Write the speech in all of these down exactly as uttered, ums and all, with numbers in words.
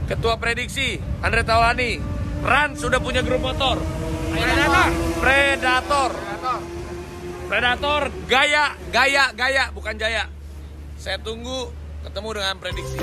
Ketua Prediksi Andre Taulani. Ran sudah punya grup motor. Predator. Predator. Predator. Gaya, gaya, gaya, bukan jaya. Saya tunggu ketemu dengan Prediksi.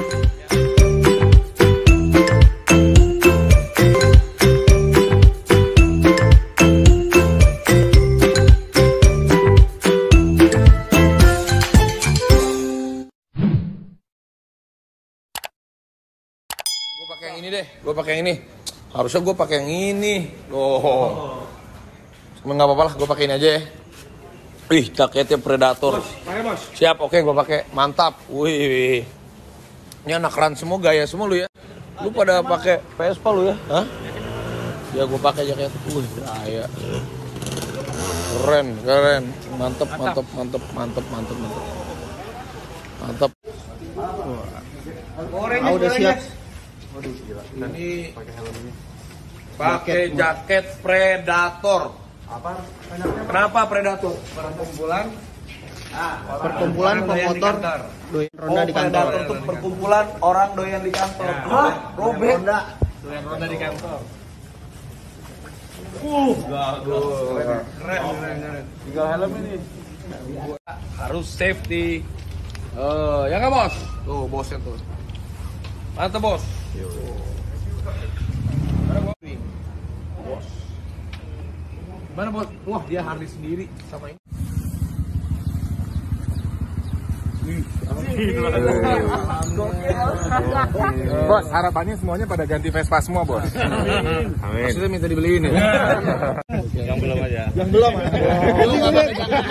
Gue pakai yang ini deh, gue pakai yang ini. Harusnya gue pakai yang ini. Loh. Cuma nggak apa-apa lah, gue pakai ini aja ya. Wih, jaketnya Predator. Bos, pakai bos. Siap, oke gue pakai. Mantap. Wih. Ini anak Ran semua, gaya semua lu ya. Lu pada pakai Vespa lu ya? Hah? Ya gue pakai jaket. Wih, gaya. Keren, keren. Mantep, mantep, mantep, mantep, mantep, mantep. Mantep. Ah, udah siap. Waduh, gila. Ini pakai jaket Predator. Apa? Kenapa Predator? Perkumpulan. Ah, Perkumpulan pemotor doyan ronda Oh, di kantor. Predator itu perkumpulan orang doyan di kantor. Ya. Hah? Robek? Ronda. doyan ronda di kantor. Uh, Keren, keren, keren. tinggal helm ini. Harus safety. Eh, ya nggak bos? Tuh bosnya tuh. Mantap bos. Mana bos? Bos. Gimana bos? Wah dia Harley sendiri sama ini. Bos, harapannya semuanya pada ganti Vespa semua, Bos. Amin. Maksudnya minta dibeliin ya? Yang belum aja. Yang belum. Belum nggak pakai jaket.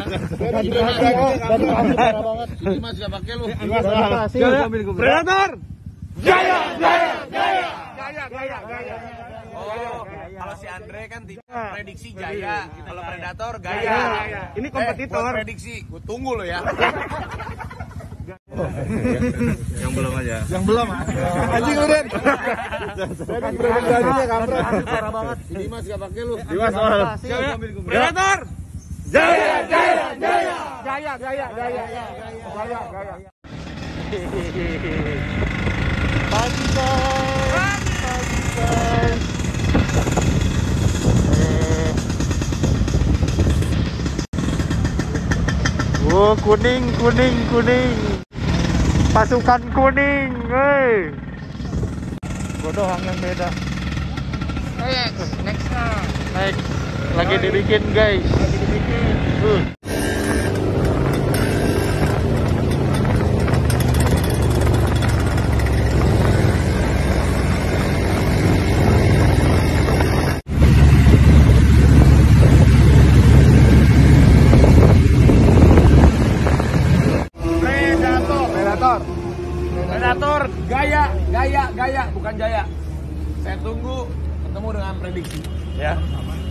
banget. Ini mas nggak pakai lu. Predator. Gaya, gaya, gaya, gaya, gaya, gaya. Oh, kalau si Andre kan tipe prediksi jaya, kalau Predator gaya. Ini Eh, kompetitor. buat prediksi, gue tunggu lo ya. Yang belum aja. Yang belum. Anjing lu, Den. Saya berani-beraninya kampret. Parah banget. Ini mas nggak pakai lu. Dimas soal. Predator. Jaya, jaya, jaya. Gaya, gaya, gaya, gaya, gaya. Pagi guys, pagi guys. Oh, kuning, kuning, kuning. Pasukan kuning, hei. Gua doang yang beda. Next, next nah. Next, lagi dibikin guys. Lagi dibikin. Uh. Predator, gaya, gaya, gaya, bukan jaya. Saya tunggu ketemu dengan prediksi. Ya.